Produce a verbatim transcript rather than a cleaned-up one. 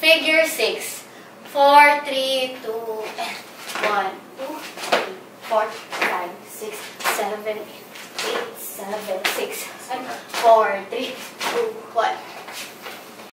Figure six. four, three, two, and one, two, three, four, five, six, seven, eight, seven, six, and four, three, two, one.